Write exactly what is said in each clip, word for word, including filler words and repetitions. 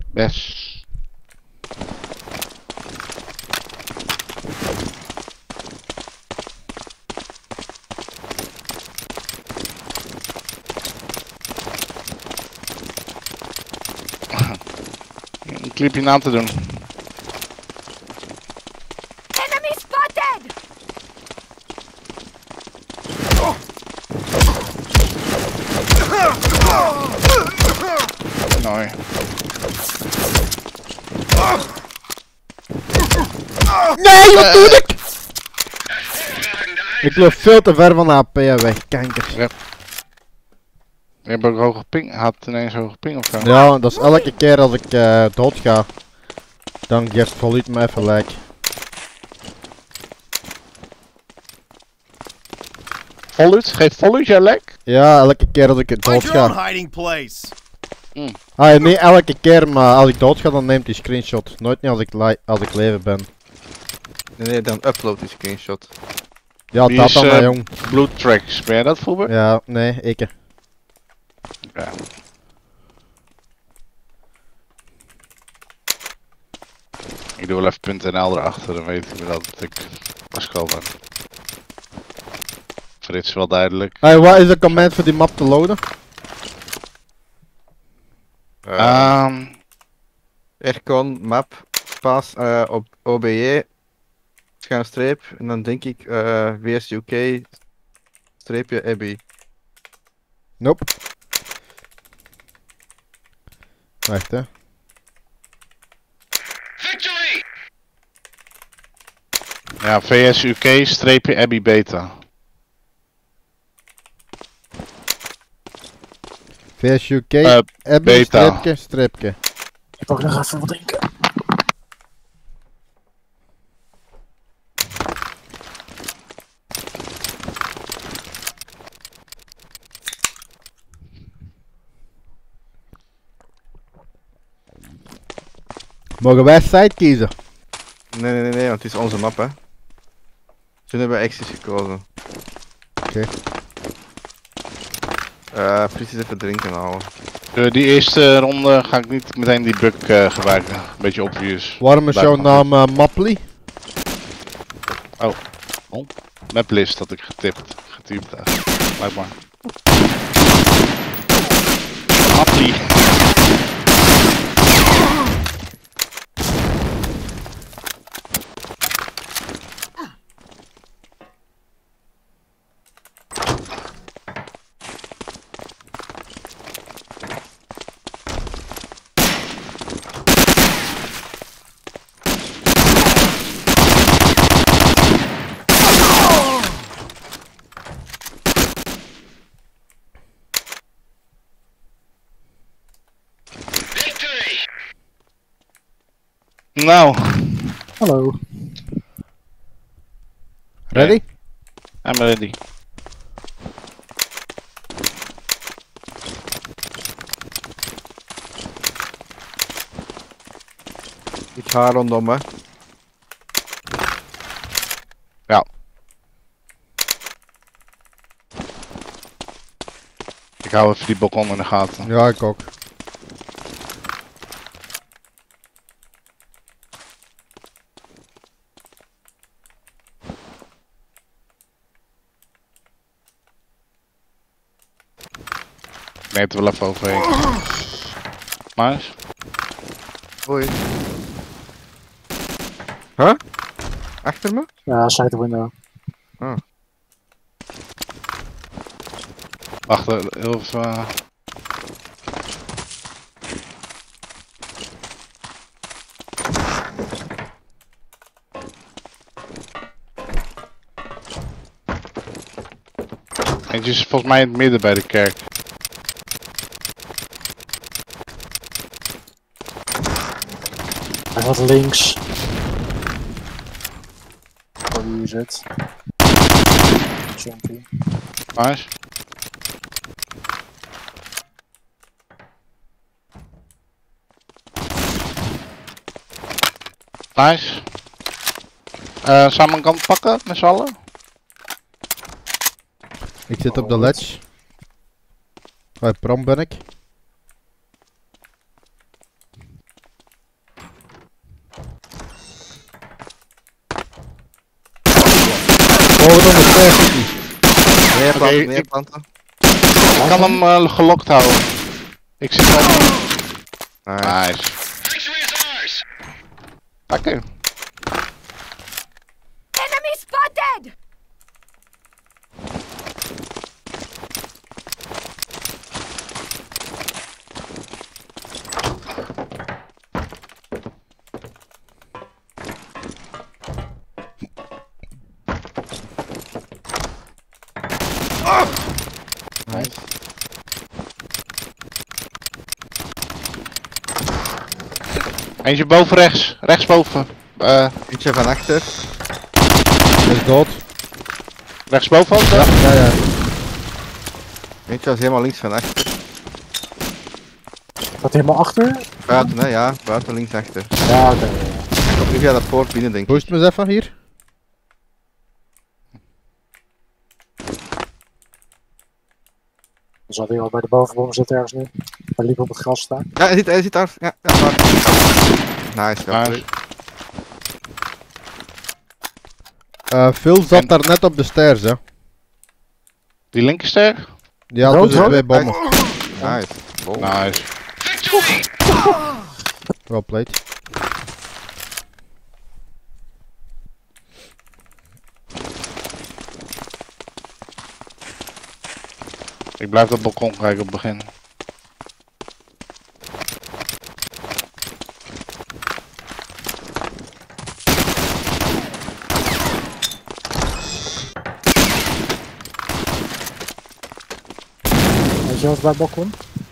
Best. Een clipje na te doen. Enemy spotted! Nee. Nee, wat doe ik? Ik loop veel te ver van de A P weg, kanker. Je hebt ook hoge ping. Had ineens hoge ping of zo. Ja, dat is elke keer als ik uh, dood ga. Dan geeft Volute me even lijk. Volute? Geeft Volute jou lek? Ja, elke keer als ik dood Find your own ga. hiding place. Ah, ja, niet elke keer, maar als ik dood ga, dan neemt hij screenshot. Nooit niet als ik, li als ik leven ben. Nee, nee, dan upload die screenshot. Ja, Wie dat is, dan, uh, maar jong. Blood Tracks. Ben jij dat vroeger? Ja, nee, ik. Ja. Ik doe wel even .nl erachter, dan weet ik dat ik Pascal ben. Frits wel duidelijk. Hey, wat is de command voor die map te loaden? Uh, Um, Aircon, map, pas uh, op O B J, schuine streep, en dan denk ik uh, W S U K, streepje Abbey. Nope. Wacht, hè. ja, V S U K streepje Abbey Beta. V S U K, Uh, Abby, beta. streepje, streepje. Ik pak nog even wat drinken. Mogen wij site kiezen? Nee, nee, nee, nee, want het is onze map, hè. Toen hebben we acties gekozen. Oké. Eh, Frits is even drinken houden. Uh, die eerste ronde ga ik niet meteen die bug uh, gebruiken. Een beetje obvious. Waarom is Blijf jouw maar naam uh, Mapply? Maplist had ik getipt. Getypt. Uh, Blijf maar. Mapply. Nou, Hallo. Ready? I'm ready. Ik ga rondom, hè. Ja. Ik hou even die balkon in de gaten. Ja, ik ook. Ik neem het er wel even overheen. Maar Hoi. Huh? Achter me? Ja, side the window. wacht, uh, heel even. Uh... Eentje is volgens mij in het midden bij de kerk. Hij gaat links. Waar wie zit. Jumpy. Nice. Nice. Uh, samen een kant pakken met z'n allen? Ik zit op de ledge. Bij Prom ben ik. Boven dan de stairs zit hij. Meer Oké, planten, meer ik- planten. Ik kan hem uh, gelokt houden. Ik zit al. Nice. Nice. Oké. Enemy spotted! Nice. Eentje boven rechts. Rechtsboven. Uh, Eentje van achter. Hij is dood. rechtsboven ook? Ja, ja, ja. Eentje was helemaal links van achter. Gaat helemaal achter? Buiten, hè? Ja, buiten links achter. Ja, oké. Of nu via dat poort binnen, denk ik. Boost me eens even hier. Dan zal hij al bij de bovenbom zitten ergens nu. Hij liep op het gras staan. Ja, hij zit, hij zit daar. Ja, ja, daar. Nice, ja. Nice. Uh, Phil zat En- daar net op de stairs, hè. Die linkerster? Die had Rood, tussen rood. twee bommen. Nice. Wow. Nice. Well played. Ik blijf op het balkon kijken op het begin. Weet je wat bij het balkon?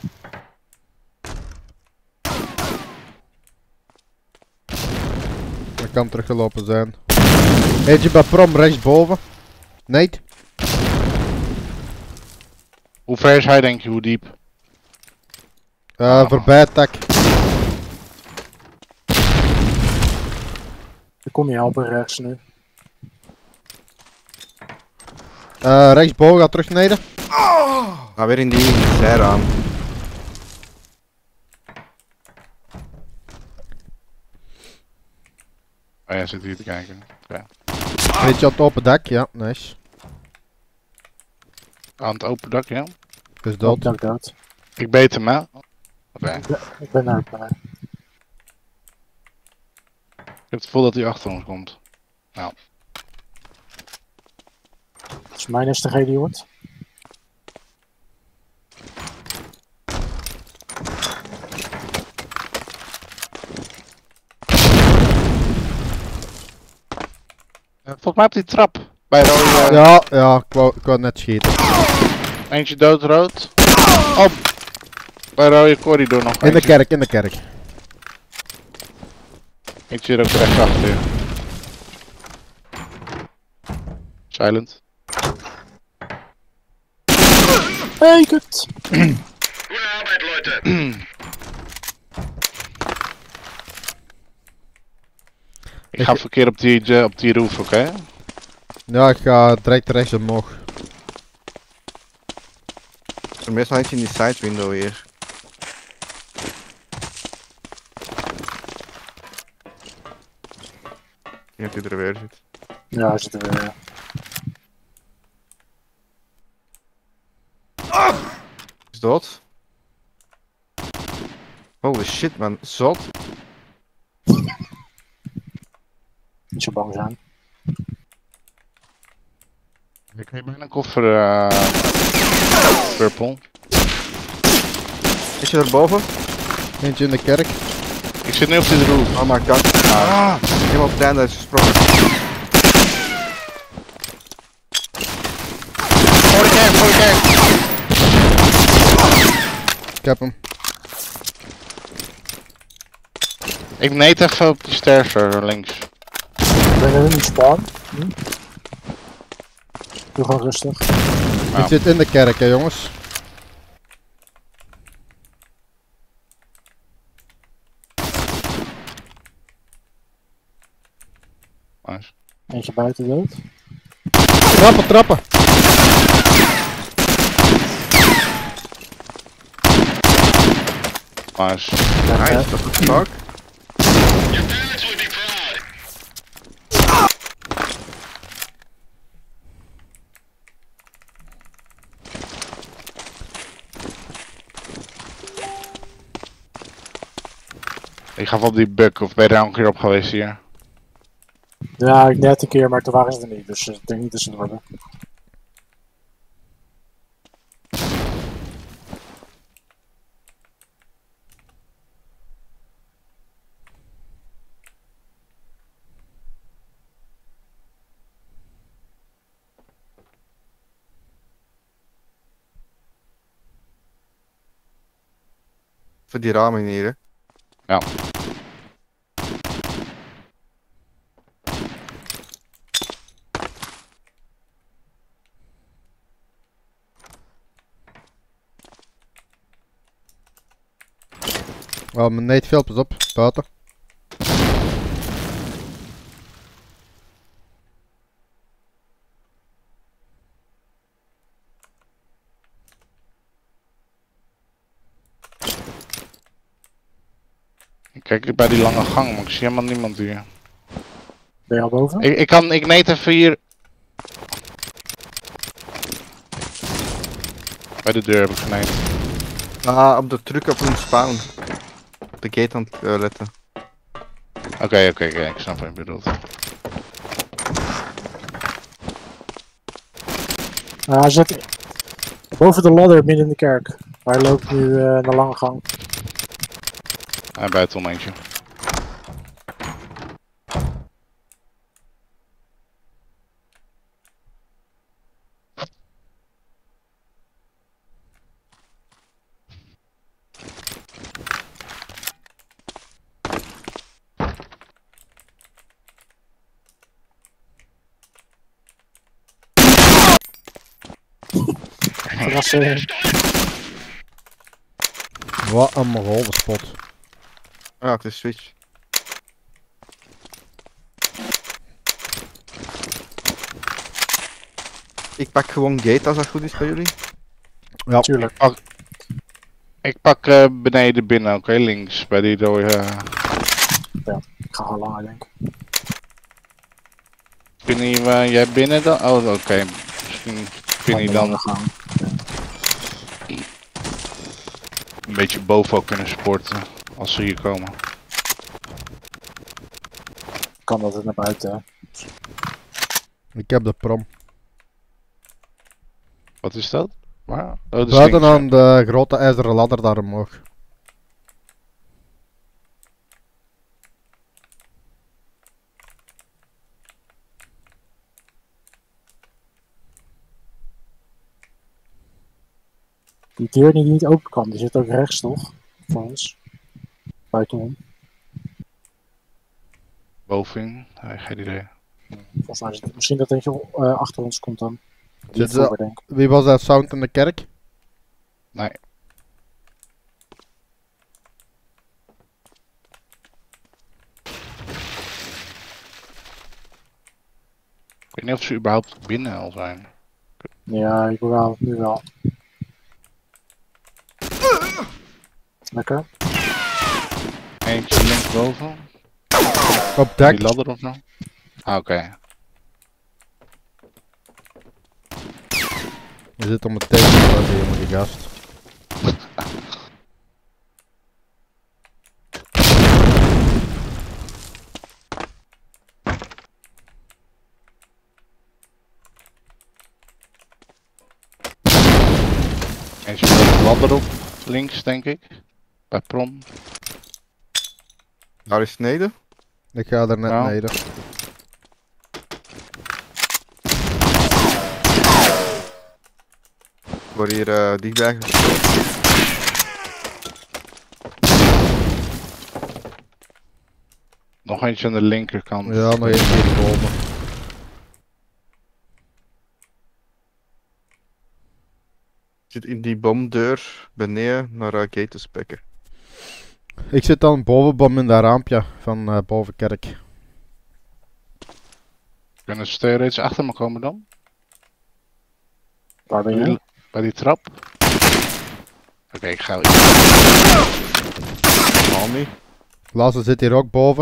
Dat kan teruggelopen zijn. Eentje bij Prom rechtsboven. Nee. Hoe ver is hij denk je? Hoe diep? Uh, voorbij het tak. Ik kom je helpen rechts nu. Uh, rechtsboven gaat terug beneden. Ga weer in die zijraam. Oh ja, zit hier te kijken. Oké. Eentje op het open dak, ja, nice. Aan het open dak, ja. Is dood. Dood, dood. Ik beet hem, hè? Oké. Ik ben er, ik ben er. Ik heb het gevoel dat hij achter ons komt. Dat is mijn eerste G die hoort. Uh, volgens mij op die trap. Bij rode. Ja, ja, ik wou, ik wou net schieten. Eentje doodrood. Op. Bij rode corridor nog In de eentje. kerk, in de kerk. Eentje er ook rechts achter. Silent. Hey, kut! Ik ga verkeerd op die, eh, op die roof, oké? Ja, ik ga direct rechts omhoog. Er is meestal eentje in die side window hier. Ik denk dat hij er weer zit. Ja, hij zit er weer. Is dood. Holy shit man, zot. Niet zo bang zijn. Ik heb bijna een koffer. eh purple. Is je erboven? Eentje in de kerk. Ik zit nu op die roof. Oh my god. Ah, helemaal op het einde is gesprongen. Voor de kerk, voor de kerk. Ik heb hem. Ik neet even op die stairs er links. Ik ben er niet spawn. Hm? Doe gewoon rustig. Ja. Ik zit in de kerk, hè jongens. Nice. Eentje buiten dood. Trappen, trappen. Nice. Nice, what the fuck? Ik gaf op die buk, of ben je daar al een keer op geweest hier? Ja, ik net een keer, maar toen waren ze er niet. Dus ik denk niet dat ze er worden. Voor die ramen hier, hè. Ja. Oh, mijn nate veel pas op, buiten. Kijk bij die lange gang, maar ik zie helemaal niemand hier. Ben je al boven? Ik, ik kan, ik neet even hier. Bij de deur heb ik geneed. Ah, op de truck op een spawn. Op de gate aan het uh, letten. Oké, oké, oké, ik snap wat je bedoelt. Ah, hij zit boven de ladder midden in de kerk. Hij loopt nu uh, naar de lange gang. En buiten om eentje. Verrassing. Wat een mogolde spot. Ah, het is switch. Ik pak gewoon gate als dat goed is bij jullie. Ja, Tuurlijk. Ik pak uh, beneden binnen, oké, okay, links, bij die rode... Uh... Ik ga gewoon langer, denk ik. Binnen uh, jij binnen dan? Oh, oké. Okay. Misschien binnen dan Gaan. een beetje boven ook kunnen sporten, als ze hier komen. Kan dat het naar buiten, hè? ik heb de prom. Wat is dat? Waar? Oh, de Buiten slingshot. aan de grote ijzeren ladder daar omhoog. Die deur die niet open kan, die zit ook rechts, toch? Voor ons. Buitenom. Bovenin? Nee, geen idee. Volgens mij is het misschien dat eentje uh, achter ons komt dan. Die Zit voor, ze- denk ik. Wie was dat sound in de kerk? Nee. Ik weet niet of ze überhaupt binnen al zijn. Ja, ik wel, nu wel. Lekker. Eentje linksboven. Op Die dek. ladder of zo? Ah, oké. Okay. Je zit om het tegen die jongen, die gast. Eentje met de ladder op. Links, denk ik. Bij prom. Daar is sneden. Ik ga er net Ja. neder. Ik word hier uh, dichtbij geschoten. Nog eentje aan de linkerkant. Ja, nog één keer boven. Ik zit in die bomdeur beneden naar uh, gate te spekken. Ik zit dan bovenbom in dat raampje van uh, bovenkerk. Kunnen ze steeds achter me komen dan? Waar ben je? Bij die trap? Oké, okay, ik ga... Al niet. Laatste zit hier ook boven.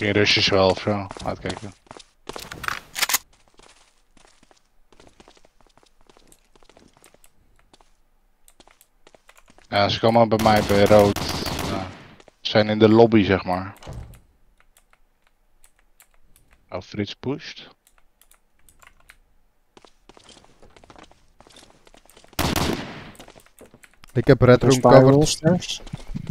Geen rushes wel of zo. Uitkijken. Ja, ze komen bij mij bij rood. Ja. Ze zijn in de lobby, zeg maar. Oh, Frits pusht. Ik heb red room Spiral covered. stairs.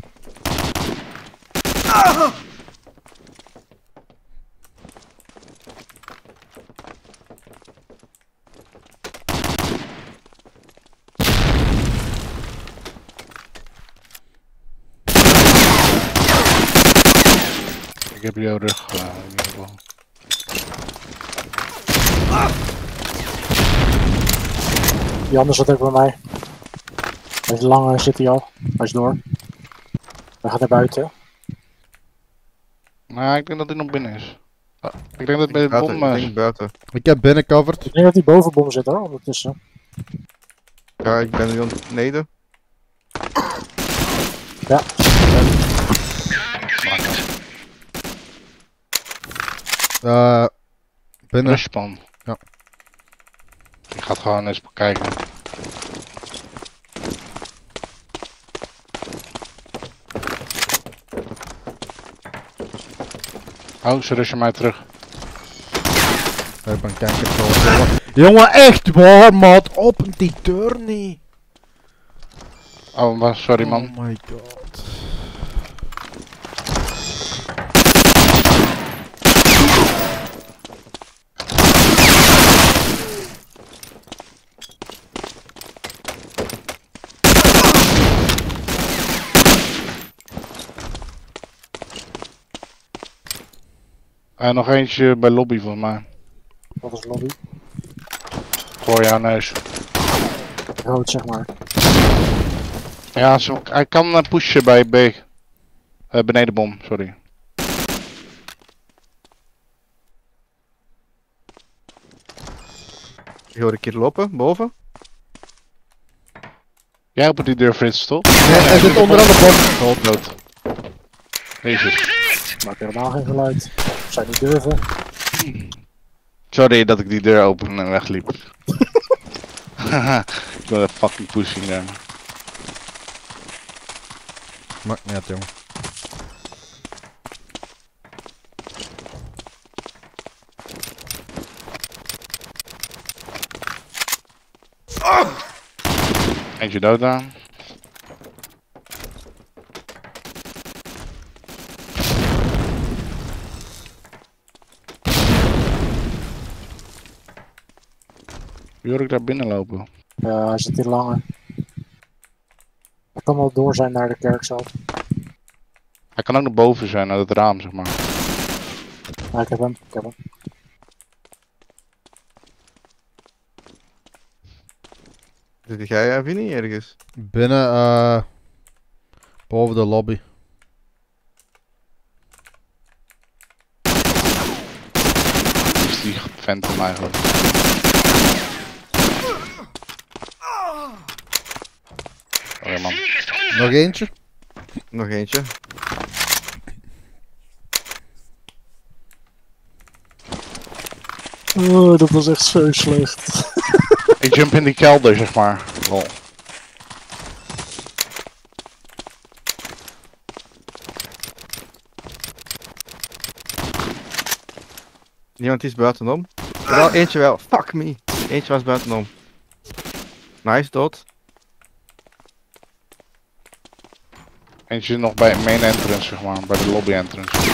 Ik heb jouw rug uh, in ieder geval. Die andere zit ook bij mij. Hij is lang zit hij al. Hij is door. Hij gaat naar buiten. Nou, ik denk dat hij nog binnen is. Ah, ik denk dat bij de Buiten, bom ik is. denk buiten. Ik heb binnen covered. Ik denk dat hij boven bom zit hoor, ondertussen. Ja, ik ben nu aan het beneden. Ja. Uh, binnen. Rushpan. Ja. Ik ga het gewoon eens bekijken. Oh, ze rushen mij terug. Ik ben kijken zo. Jongen, echt waar, maat. Open die deur niet. Oh, maar sorry man. Oh my god. En nog eentje bij lobby van mij. Dat is lobby. Voor jouw neus. Rood zeg maar. Ja, zo, hij kan uh, pushen bij B. Uh, benedenbom, sorry. Ik hoor een keer lopen, boven. Jij opent die deur, Frits, toch? Nee, hij zit onderaan de bom. Dood, dood. Jezus. Maakt helemaal geen geluid. Zou niet durven. Sorry dat ik die deur open en wegliep. Ik wil een fucking pushing daar. Maakt niet uit, jongen. Eentje dood daar. Wie hoor ik daar binnen lopen? Ja, hij zit hier langer. Hij kan wel door zijn naar de kerk zelf. Hij kan ook naar boven zijn, naar het raam, zeg maar. Ja, ik heb hem. Ik heb hem. Zit jij, uh, Vinnie, ergens? Binnen, eh. boven de lobby. Is die Phantom eigenlijk? Oké man. Nog eentje? Nog eentje. Oh, dat was echt zo slecht. Ik jump in die kelder, zeg maar. Lol. Niemand is buitenom. Wel, eentje wel. Fuck me. Eentje was buitenom. Nice, dood. Eentje nog bij main entrance, zeg maar. Bij de lobby entrance.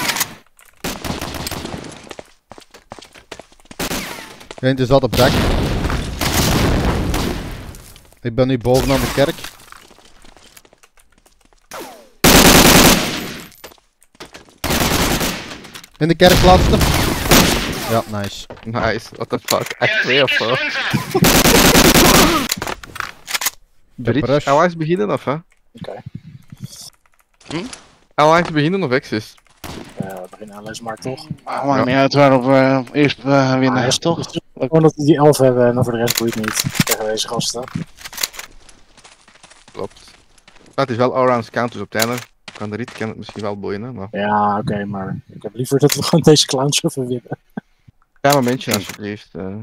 Eentje zat op dek. Ik ben nu boven aan de kerk. In de kerk laatste. Ja, nice. Nice, what the fuck. Echt twee of zo. De Bridge, rush. allies beginnen of hè? Oké. Okay. Hm? Allies beginnen of Axis? Uh, we beginnen aan maar toch. Ah, maakt niet uit waarop we eerst uh, winnen, Ah, is toch? Gewoon dat we die elf hebben en voor de rest boeit niet tegen deze gasten. Klopt. Dat is wel allround counters op tenner. Aan de rit kan het misschien wel boeien, hè, maar... Ja, oké, maar ik heb liever dat we gewoon deze clowns even winnen. Ja, momentje alsjeblieft. Uh.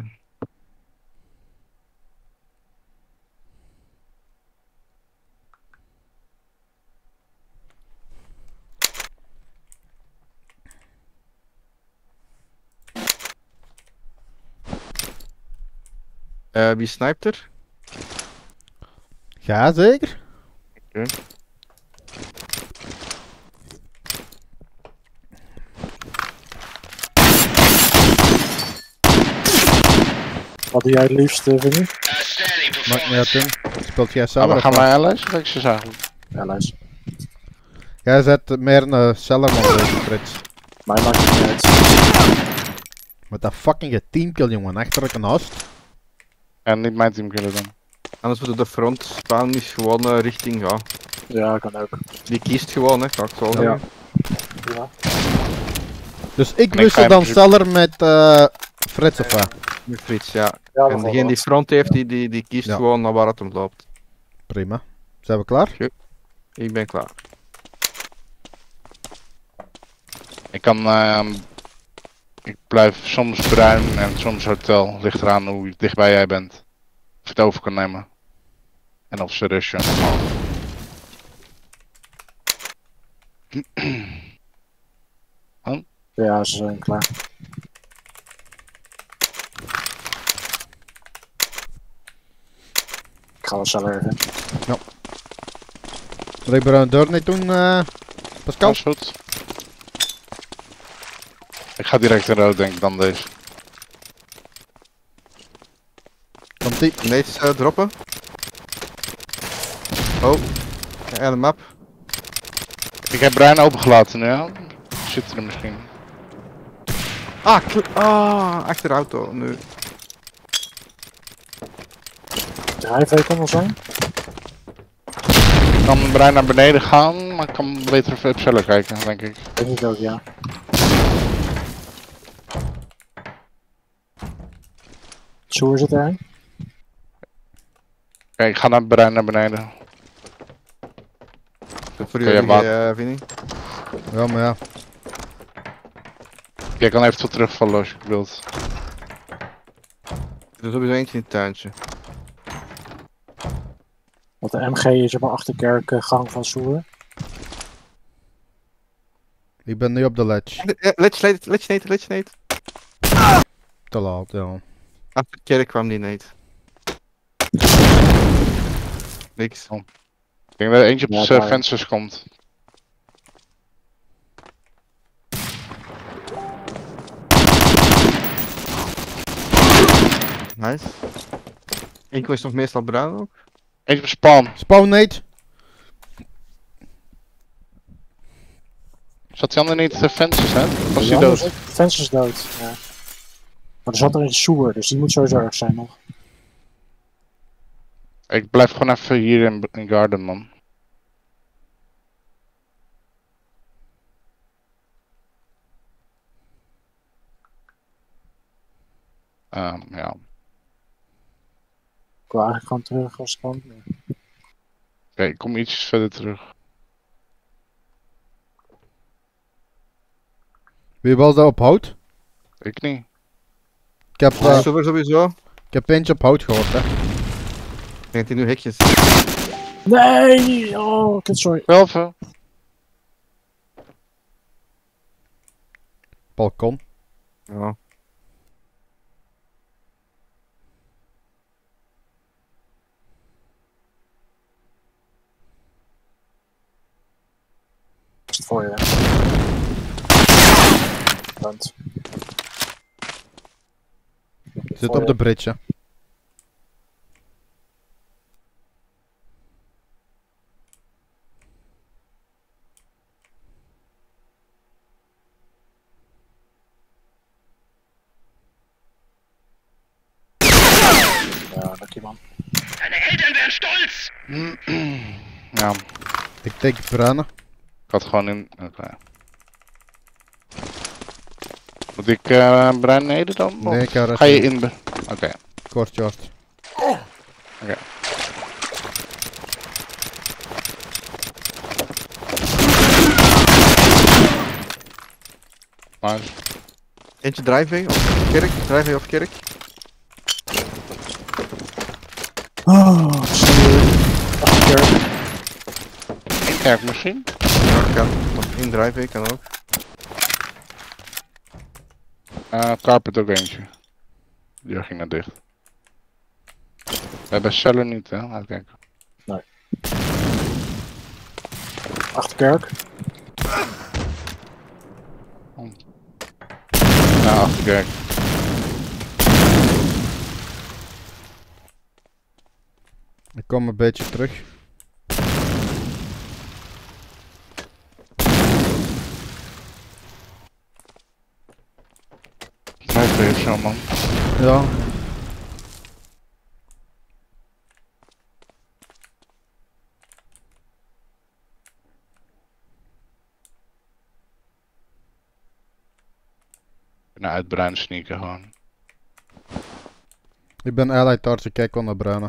Uh, wie sniped er? Ja, zeker. Okay. Wat doe jij het liefst, uh, Vinnie? Maakt niet uit, Tim. Speelt jij Ah, zelf? we of gaan wat? naar L S of X's eigenlijk? Ja, luister. Jij zet meer een Cellarman deze Frits. Mij maakt het niet uit. Met dat fucking teamkill, jongen. Achterlijk een host. En niet mijn team kunnen dan. Anders moeten de front spaan is gewoon uh, richting, ja. Ja, kan ook. Die kiest gewoon, hè, ga ik zo zeggen. Ja. Dus ik ik wissel ga dan hem Cellar met uh, Frits of wat? Met Frits, ja. Ja, En degene die front heeft, die, die, die kiest Ja. gewoon naar waar het om loopt. Prima. Zijn we klaar? Ik ben klaar. Ik kan... Uh, ik blijf soms bruin en soms hotel. Ligt eraan hoe dichtbij jij bent. Of je het over kan nemen. En of ze rushen. Ja, ze zijn klaar. Ik ga wel zelf even. Zal ik er een deur niet doen, uh, Pascal? Dat is goed. Ik ga direct in rood denk ik dan deze. Komt ie. Needs uh, droppen. Oh. Ja, de map. Ik heb bruin opengelaten nu, ja. Zit er misschien. Ah, ah, achter de auto nu. De highway kan wel zijn. Ik kan bruin naar beneden gaan, maar ik kan beter even verder kijken, denk ik. Denk ik ook, ja. Zo zit erin. Kijk, ik ga naar bruin naar beneden. Dat voor Kun je jullie, wat- uh, Vinnie. Ja, maar ja. Jij kan even tot terugvallen als je wilt. Er is sowieso eentje in het tuintje. Want de M G is op een achterkerk uh, gang van Soer. Ik ben nu op de ledge. Ja, let's nade, let's nade, let's nade. Te laat, ja. Achter de kerk kwam die nade. Niks. Ik denk dat er eentje op Ja, de daar. vensters komt. Nice. Enkel is nog meestal bruin ook. Eentje op spawn. Spawn Nate. Zat die ander niet de vensters, hè? Was Ja, die dood? de fence is dood. Ja. Maar er zat er een Soer, dus die moet sowieso erg zijn nog. Ik blijf gewoon even hier in, in garden, man. Ehm, ja. Ik wil eigenlijk gewoon terug als ik kan. Oké, ik kom iets verder terug. Wie was dat op hout? Ik niet. Ik heb, uh, Super sowieso. ik heb eentje op hout gehoord, hè. Ik denk die nu hekjes. Nee! Oh, kut, sorry. Wel veel. Balkon. Ja. Is het voor je? Punt. Zit op de bridge, hè. Ja, dank je man. Ja, Ik denk bruine. ik had gewoon in. Oké. Moet ik uh, bruin neden dan? Nee, Of ik ga ga je resten. in. de- Oké. Kort, Jort. Nice. Eentje driving of kerk, driving of kerk. Oh, sorry. Achterkerk. Eén kerk misschien? Ja, kan. Nog één driving kan ook. Uh, carpet ook eentje. Die ging naar dicht. We hebben cellar niet, hè? Uitkijken. Achterkerk. Ja, achterkerk. Ik kom een beetje terug. Vijf heeft zo, man. Ja. Naar uitbruin sneaken gewoon. Ik ben Allied Tarts, ik kijk wel naar bruine.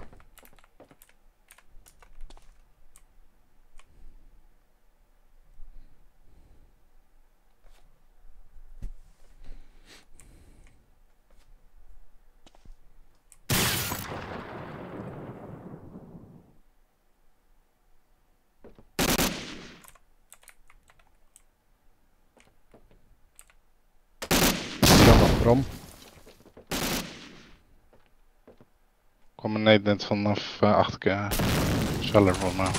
Brom. Kom een net vanaf uh, achterkerk. Cellar voor mij.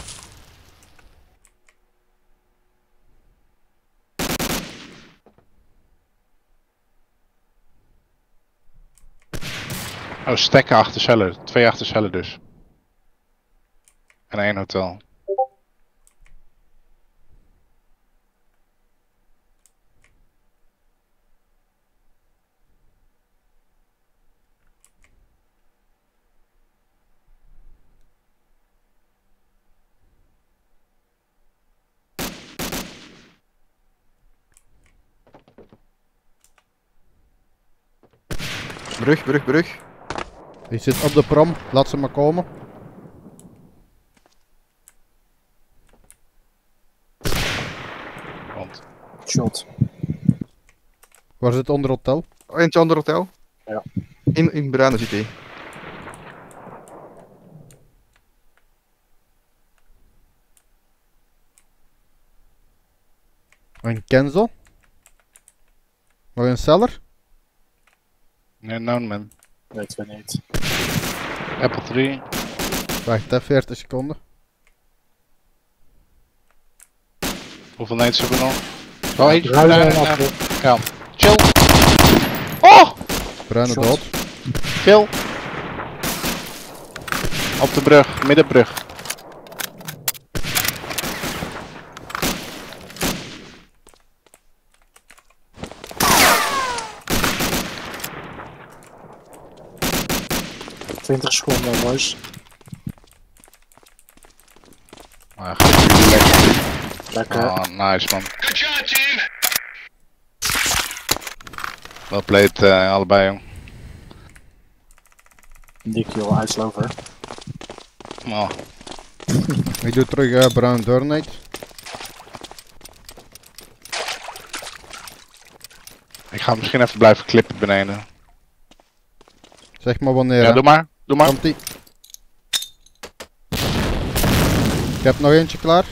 Oh, stekken achter cellar. Twee achter cellar dus. En één hotel. Brug, brug, brug. Die zit op de prom, laat ze maar komen. Want Shot. Waar zit onder hotel? Oh, eentje ander hotel. Ja. In, in Bruine zit hij. Een cancel. Nog een cellar. nee, no man. Weten we niet. Apple drie. Wacht, hè, veertig seconden. Hoeveel needs hebben we nog? Oh, eentje. Bruine Nee, en nee, achter. nee. Ja. Chill. Oh! Bruine Shot. dood. Chill. Op de brug, middenbrug. twintig seconden, boys. Ah, lekker. Lekker. Oh, nice man. Wel played uh, allebei jong. Die kill, uitslover. Oh. Ik doe terug uh, bruin doornight. Ik ga misschien even blijven klippen beneden. Zeg maar wanneer. Ja, hè. doe maar. Doe maar. Komt-ie. Ik heb nog eentje klaar.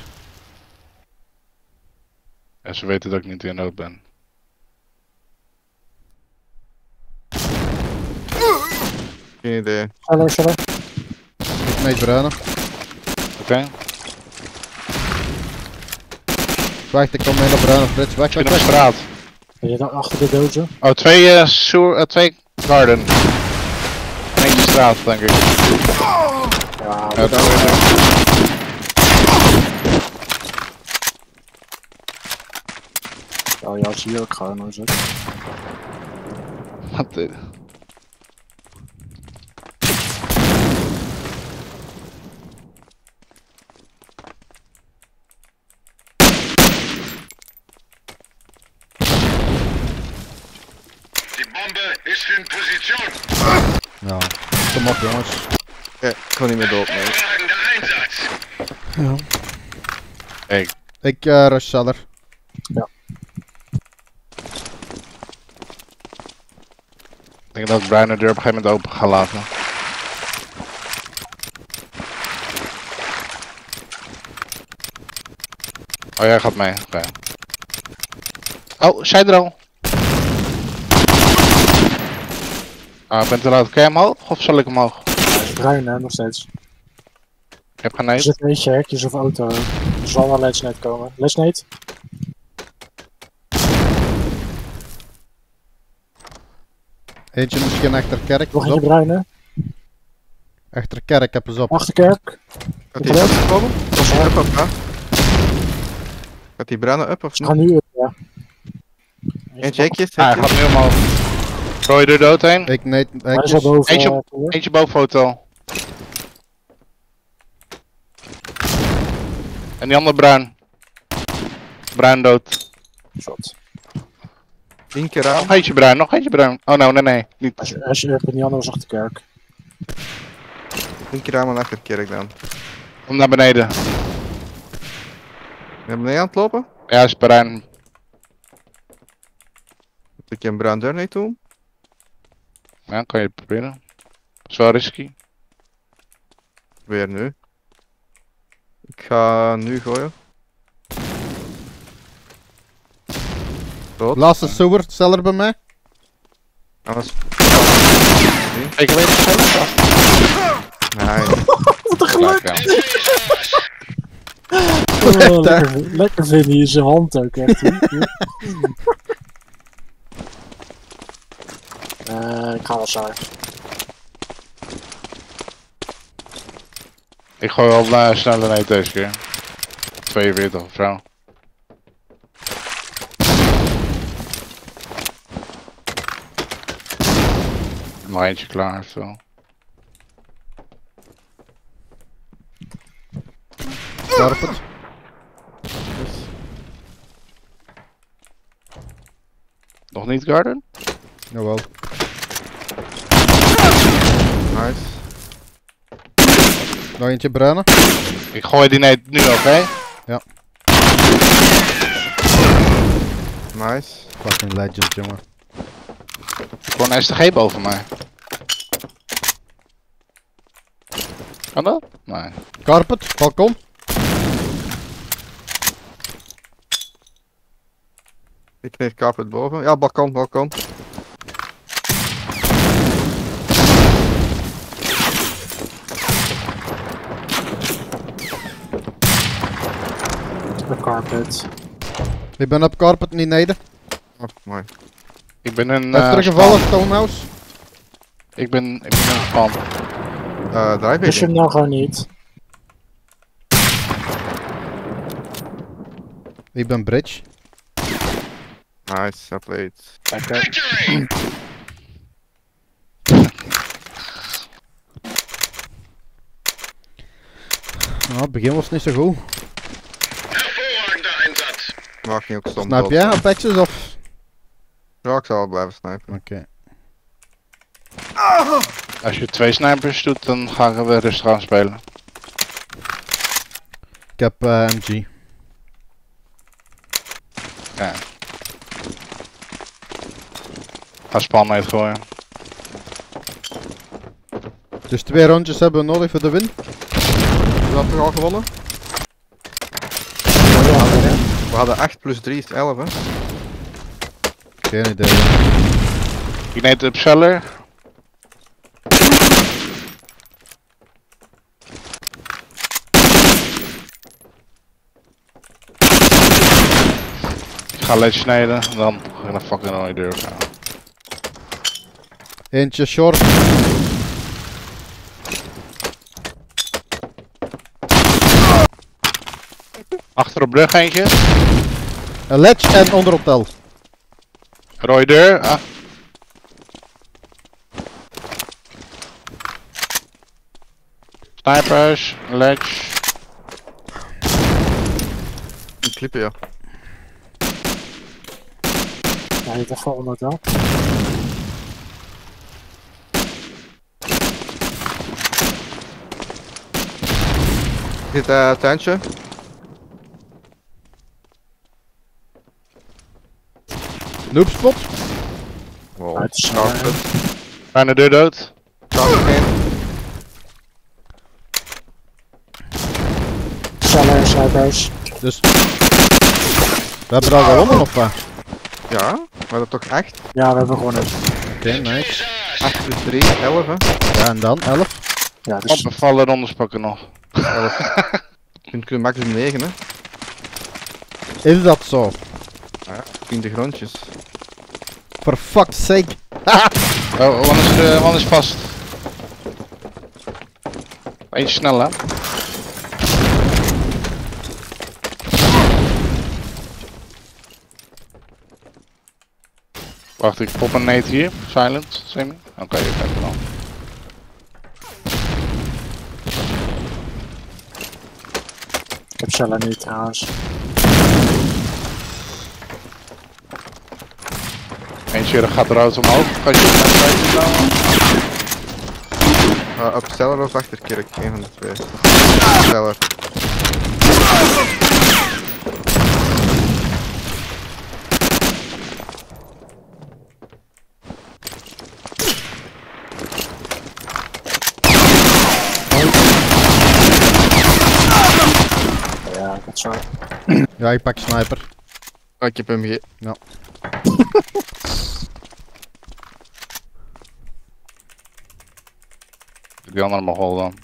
Ja, ze weten dat ik niet in nood ben. Geen idee. Cellar, cellar. Ik meet bruine. Oké? Okay. Wacht, ik kom mee naar bruine Frits. Weg, Misschien weg, op weg. straat. Ben je daar achter de dojo? Oh, twee uh, sewer, uh, twee garden. En eentje straat, denk ik. Ja, Ja, daar weer. oh ja, zie je ook gewoon hoe zit. Wat dit? Die Bombe ist in Position. Ja, kom op jongens. Ja, ik kan niet meer dood, nee. Hervorragender Einsatz. Ja. Hey, Ik uh, rush cellar. Ja. Ik denk dat Brian de deur op een gegeven moment open gaat laten. Oh, jij gaat mee. Oké. Okay. Oh, zij er al. Ah, ik ben te laat. Kun jij omhoog of zal ik omhoog? Hij is bruin hè, nog steeds. Ik heb geen Er neet. zit een beetje hekjes of auto. Er zal wel Ledge net komen. Ledge net? Eentje misschien achter kerk. Nog Pas eentje op. bruin hè? Achter kerk, heb eens op. Achterkerk. Gaat die up komen? Dat is Up, hard. up, hè? Gaat die bruine up of Ze niet? gaan nu up, ja. Eentje hekjes, Ah, hij hekjes. gaat nu omhoog. Gooi je er dood heen. Ik nee, Hij is al hekjes. boven. Eentje eh, op- Poel. Eentje boven hotel. En die andere bruin. Bruin dood. Shot. Linker aan. Nog eentje bruin, nog eentje bruin. Oh no, nee, nee. Niet. Als je, als je up en die andere was achterkerk. Linker aan en achterkerk dan. Kom naar beneden. Ben je beneden aan het lopen? Ja, is bruin. Moet ik een bruin deur niet doen? Ja, kan je het proberen. Is wel risky. Weer nu. Ik ga nu gooien. Dood. Laatste sewer, stel er bij mij. Anders. Ik weet het zelf. Nee. Wat een geluk! Ja. Oh, lekker, lekker vinden je zijn hand ook echt. hè. Eh, ik ga wel zo. Ik gooi wel uh, sneller nee deze keer. tweeënveertig of zo. Nog eentje klaar of zo. Carpet. Nog niet garden? Jawel. Nice. Nog eentje bruine. Ik gooi die nee nu, oké? Nice. Fucking legend, jongen. Gewoon een S T G boven mij. Kan dat? Nee. Carpet, balkon. Ik kreeg carpet boven. Ja, balkon, balkon. De carpet. Ik ben op carpet, niet neder. Oh, mooi. Ik ben een. Hij is Uh, teruggevallen, Stonehouse. ik ben. Ik ben een span. Uh, drive Dus je hem nou gewoon niet. Ik ben bridge. Nice, I played. Victory! Nou, het begin was niet zo goed. Hervorragender Einsatz. Maak niet ook stom. Snap jij op patches of? Ja, ik zal wel blijven snipen. Oké. Als je twee snipers doet, dan gaan we rustig aan spelen. Ik heb uh, M G. Ja. Ga spannen uit gooien. Dus twee rondjes hebben we nodig voor de win. We hadden toch al gewonnen? We hadden acht plus drie is elf, hè? Geen idee. Ik neem het upseller. Ik ga ledge snijden en dan ga ik naar fucking rode deur gaan. Eentje short. Achter op brug eentje. Een ledge en onder hotel. Rode deur. Ah. Snipers, ledge. Een clipje, ja. Ja, je toch wel onder wel. Dit uh, tuintje. Noobspot. Wow. Uit de Carpet. Bijna deur dood. Cellar, sniper's. Dus... We hebben al gewonnen of wat? Ja, we hadden toch acht? Ja, we hebben gewonnen. Oké, nice. acht plus drie, elf hè. Ja, en dan elf. Ja, dus Opbevallen rondes pakken nog. elf. Je kunt kunnen maximum negen hè. Is dat zo? Ja, twintig rondjes. For fuck's sake. Oh, man is, uh, man is vast. Eentje snel hè. Wacht, ik pop een nate hier. Silent, semi. Oké, okay, je bent er al. ik heb cellar niet trouwens. Eentje gaat eruit omhoog. Ga je Uh, op cellar of achterkerk, een van de twee. Cellar. Ja, ik had zo. Ja, ik pak sniper. Oh, ik heb hem ge... Ja. Die andere mag wel dan.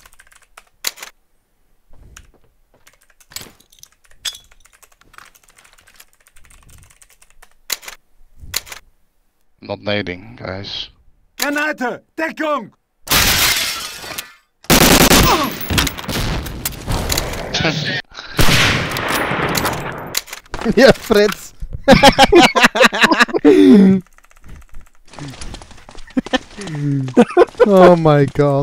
Not nading, guys. Granate! Deckung! Ja, Frits. Oh my god.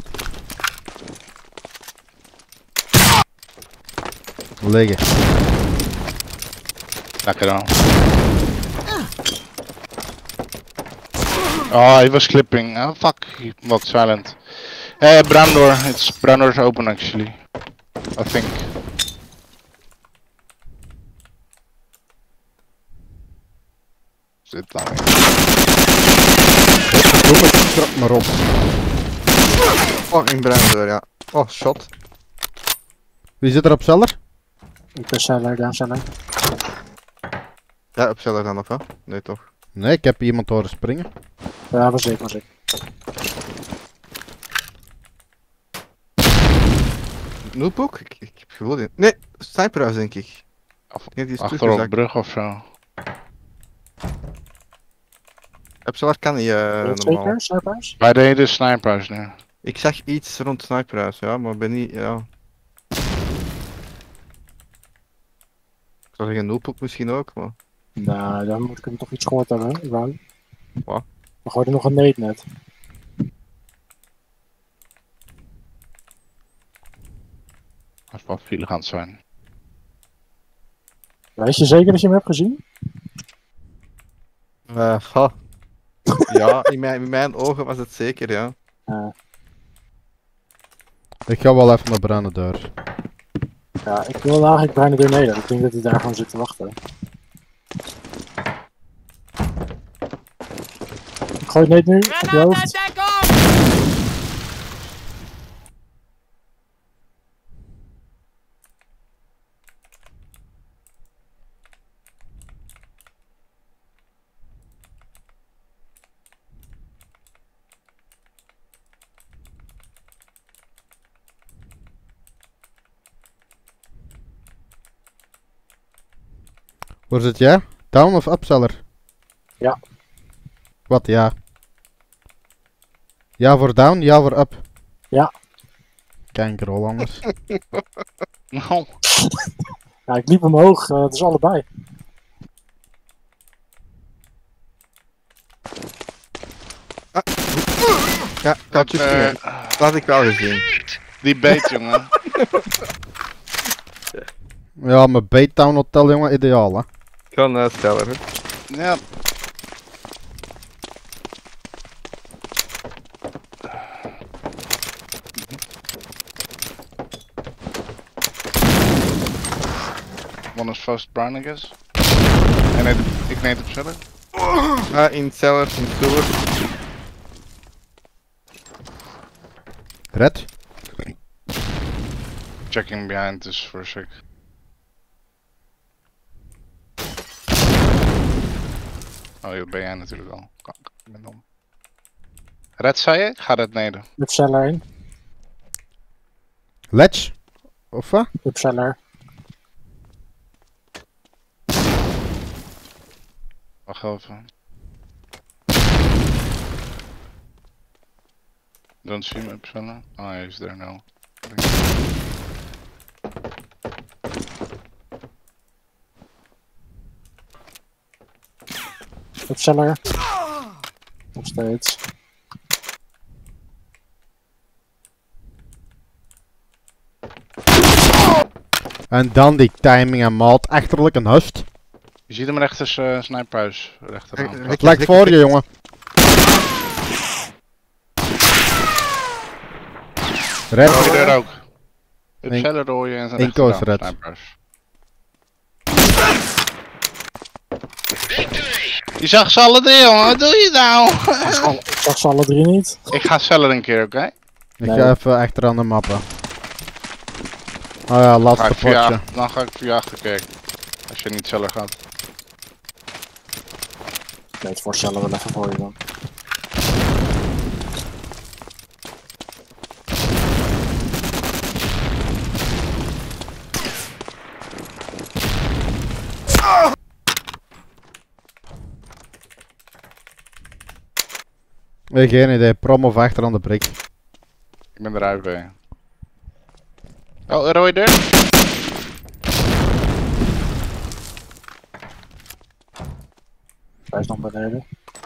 Liggen. Lekker dan. Oh, he was clipping. Oh, fuck. He was silent. Eh, brown door. It's brown door's open actually. I think. Zit dan weer. Doe me, trap maar op. Oh, in brandeur, ja. Oh, shot. Wie zit er op cellar? Ik ben cellar, down cellar. Ja, op cellar dan of hè? Nee toch. Nee, ik heb iemand horen springen. Ja, was ik, was ik. Nulpoek? Ik, ik heb gevoel in. Nee, sniperhuis denk ik. Of, Nee, die is achter op de teruggezakt. brug of zo. Op cellar kan niet uh, Weet normaal. zeker, sniper's? Wij deden de sniperhuis nu. Ik zag iets rond sniperhuis, ja, maar ben niet, ja. Ik zou zeggen nulpoek misschien ook, maar... Nou, dan moet ik hem toch iets gehoord hebben, hè, Wou. Wat? We gooiden nog een nade net. Dat is wel viel gaan zijn. Weet je zeker dat je hem hebt gezien? Uh, ha. Ja, in mijn, in mijn ogen was het zeker, ja. Uh, Ik ga wel even naar bruine deur. ja, ik wil eigenlijk bijna door neder. Ik denk dat hij daar gewoon zit te wachten. Ik gooi het net nu op je hoofd. Waar zit jij? Down of up cellar? Ja. Wat ja? Ja voor down, ja voor up. Ja. Kankerol anders. Nou, Ja, ik liep omhoog, uh, het is allebei. Ja, ik had je eh, gezien. Dat had ik wel gezien. die beet jongen. Ja, mijn Baytown hotel jongen, ideaal hè. Gewoon uh, cellar, hè. Ja. One is first brown, I guess. En ik, ik neem het op cellar. Ah, in cellar, in sewer. Red? Checking behind dus voor een sec. Oh, hier ben jij natuurlijk al. Kanker, ik ben dom. Red zei je? Ik ga red neder. Upseller één. Ledge? Of wat? Upseller. Wacht even. Don't see him upsellen. Oh, he's there now. Upseller. Nog steeds. En dan die timing en maat. Achterlijk een hust. Je ziet hem recht tussen uh, sniperhuis. Rechteraan. Rick- Het Rick- lijkt Rick- voor Rick- je, jongen. Red. Rode deur ook. Eén- Upseller rode en zijn één rechteraan. koos red. Sniperhuis. Je zag ze alle drie, jongen. Wat doe je nou? Ik zag ze alle drie niet. Ik ga cellen een keer, oké? Okay? Ik Nee. ga even achteraan de mappen. Oh ja, Ga laatste ik via, potje. dan ga ik via achterkijken. Als je niet celler gaat. Nee, het voorstellen wel even voor je dan. Nee, geen idee. Prom of achteraan de prik. Ik ben eruit bij. Oh, een rode deur. Hij is nog beneden.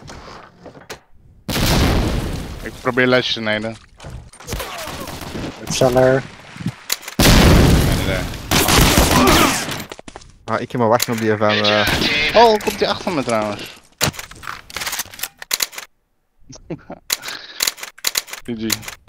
Ik probeer lesjes te nemen. Upseller. Geen idee. Ah, ik heb maar wachten op die van... eh Oh, komt die achter me trouwens. G G.